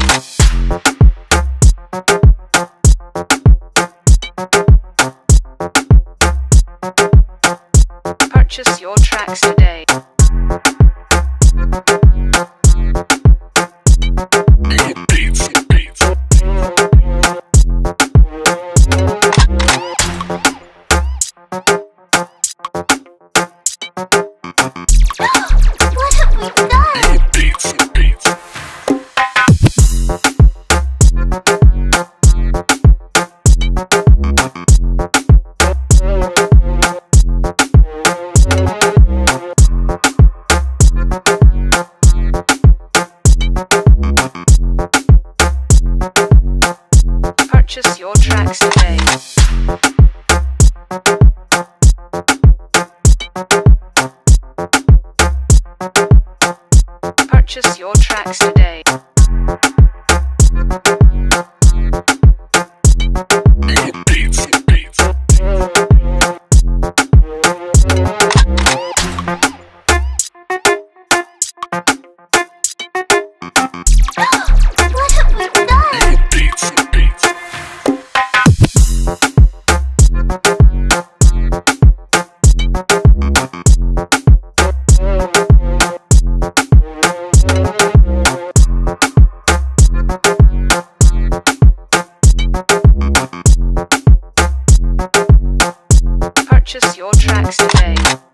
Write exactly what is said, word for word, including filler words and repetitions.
Purchase your tracks today. Beats, beats. What have we done? Beats, beats. Purchase your tracks today. Purchase your tracks today. Beats, beats. What have we done? Beats, beats. Purchase your tracks today.